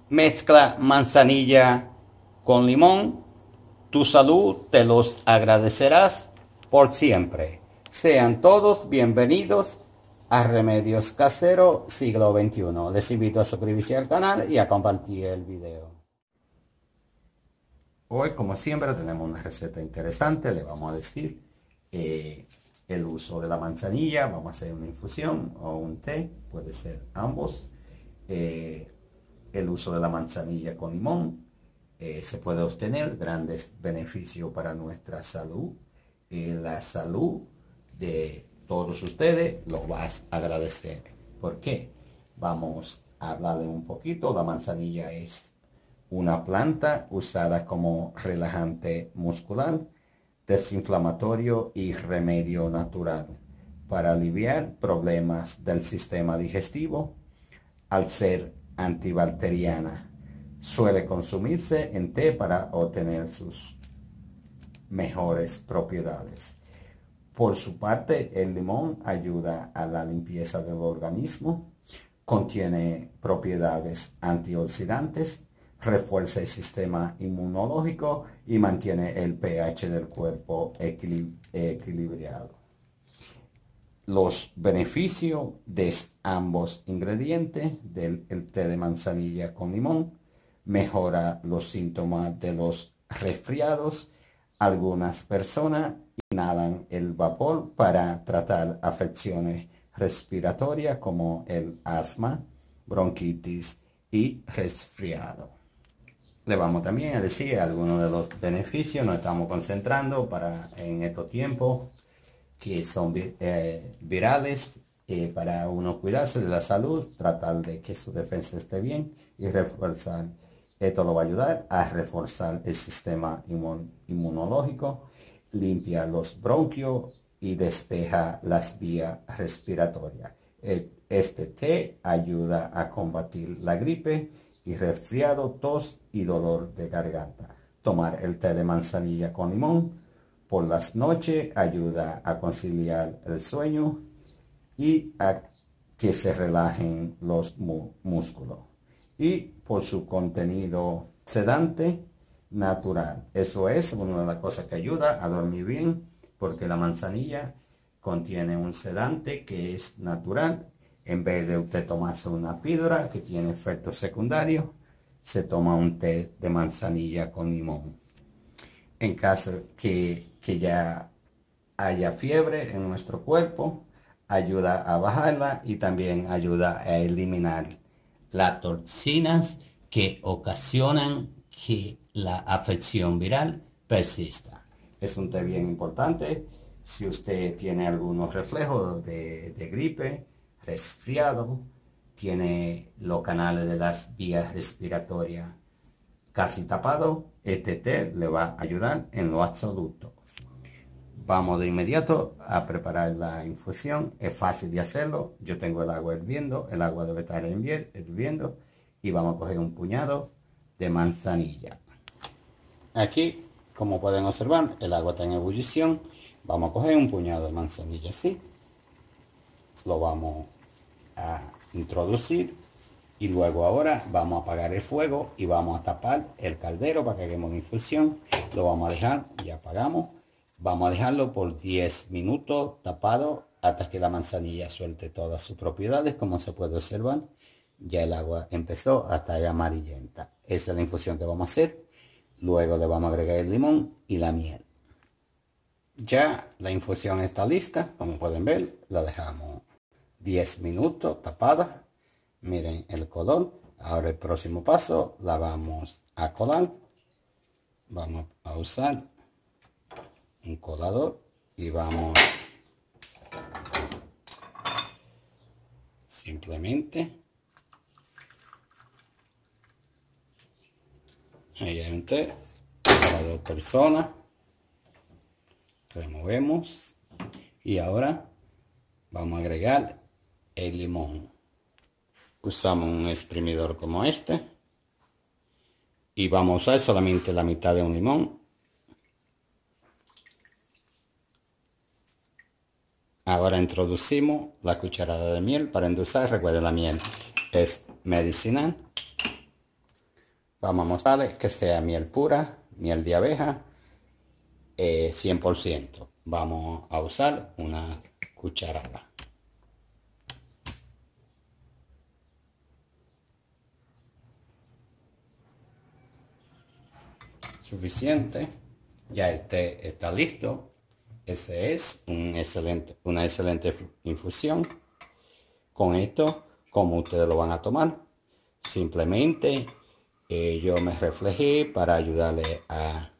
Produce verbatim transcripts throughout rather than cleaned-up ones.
Mezcla manzanilla con limón. Tu salud te los agradecerás por siempre. Sean todos bienvenidos a Remedios Caseros Siglo veintiuno. Les invito a suscribirse al canal y a compartir el video. Hoy, como siempre, tenemos una receta interesante. Le vamos a decir eh, el uso de la manzanilla. Vamos a hacer una infusión o un té, puede ser ambos. Eh, el uso de la manzanilla con limón. Eh, se puede obtener grandes beneficios para nuestra salud. Eh, la salud de todos ustedes lo vas a agradecer. ¿Por qué? Vamos a hablarle un poquito. La manzanilla es una planta usada como relajante muscular, desinflamatorio y remedio natural para aliviar problemas del sistema digestivo. Al ser antibacteriana, suele consumirse en té para obtener sus mejores propiedades. Por su parte, el limón ayuda a la limpieza del organismo, contiene propiedades antioxidantes, refuerza el sistema inmunológico y mantiene el pH del cuerpo equil- equilibrado. Los beneficios de ambos ingredientes del el té de manzanilla con limón: mejora los síntomas de los resfriados. Algunas personas inhalan el vapor para tratar afecciones respiratorias como el asma, bronquitis y resfriado. Le vamos también a decir algunos de los beneficios. Nos estamos concentrando para en estos tiempos que son eh, virales, eh, para uno cuidarse de la salud, tratar de que su defensa esté bien y reforzar. Esto lo va a ayudar a reforzar el sistema inmun inmunológico, limpia los bronquios y despeja las vías respiratorias. Este té ayuda a combatir la gripe y resfriado, tos y dolor de garganta. Tomar el té de manzanilla con limón por las noches ayuda a conciliar el sueño y a que se relajen los músculos. Y por su contenido sedante natural. Eso es una de las cosas que ayuda a dormir bien, porque la manzanilla contiene un sedante que es natural. En vez de usted tomarse una píldora que tiene efectos secundarios, se toma un té de manzanilla con limón. En caso que, que ya haya fiebre en nuestro cuerpo, ayuda a bajarla y también ayuda a eliminar las toxinas que ocasionan que la afección viral persista. Es un té bien importante si usted tiene algunos reflejos de, de gripe, resfriado, tiene los canales de las vías respiratorias casi tapado. Este té le va a ayudar en lo absoluto. Vamos de inmediato a preparar la infusión. Es fácil de hacerlo. Yo tengo el agua hirviendo, el agua debe estar hirviendo y vamos a coger un puñado de manzanilla. Aquí, como pueden observar, el agua está en ebullición. Vamos a coger un puñado de manzanilla así, lo vamos a introducir y luego ahora vamos a apagar el fuego y vamos a tapar el caldero para que hagamos la infusión. Lo vamos a dejar, ya apagamos, vamos a dejarlo por diez minutos tapado hasta que la manzanilla suelte todas sus propiedades. Como se puede observar, ya el agua empezó a estar amarillenta. Esa es la infusión que vamos a hacer. Luego le vamos a agregar el limón y la miel. Ya la infusión está lista, como pueden ver, la dejamos diez minutos tapada. Miren el color. Ahora el próximo paso, la vamos a colar. Vamos a usar un colador y vamos simplemente, ahí hay un té para dos personas. Removemos y ahora vamos a agregar el limón. Usamos un exprimidor como este y vamos a usar solamente la mitad de un limón. Ahora introducimos la cucharada de miel para endulzar. Recuerden, la miel es medicinal. Vamos a mostrarle que sea miel pura, miel de abeja, eh, cien por ciento. Vamos a usar una cucharada. Suficiente. Ya el té está listo. Ese es un excelente, una excelente infusión. Con esto, como ustedes lo van a tomar, simplemente eh, yo me reflejé para ayudarle a,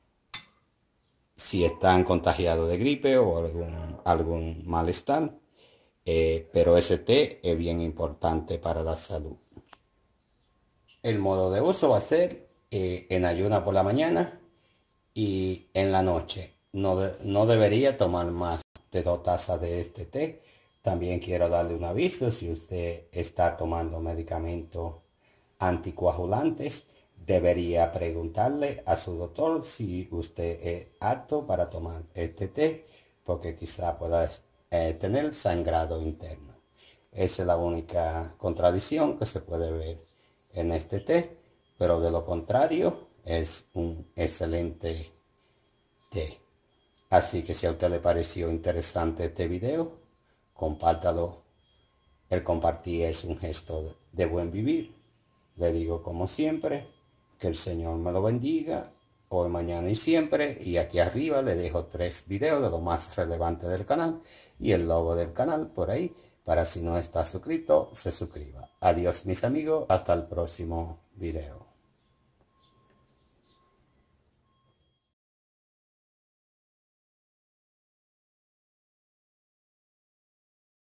si están contagiados de gripe o algún, algún malestar. Eh, pero ese té es bien importante para la salud. El modo de uso va a ser eh, en ayuna por la mañana y en la noche. No, de, no debería tomar más de dos tazas de este té. También quiero darle un aviso: si usted está tomando medicamentos anticoagulantes, debería preguntarle a su doctor si usted es apto para tomar este té, porque quizá pueda eh, tener sangrado interno. Esa es la única contradicción que se puede ver en este té, pero de lo contrario es un excelente té. Así que si a usted le pareció interesante este video, compártalo. El compartir es un gesto de buen vivir. Le digo, como siempre, que el Señor me lo bendiga hoy, mañana y siempre. Y aquí arriba le dejo tres videos de lo más relevante del canal y el logo del canal por ahí, para si no está suscrito, se suscriba. Adiós mis amigos, hasta el próximo video.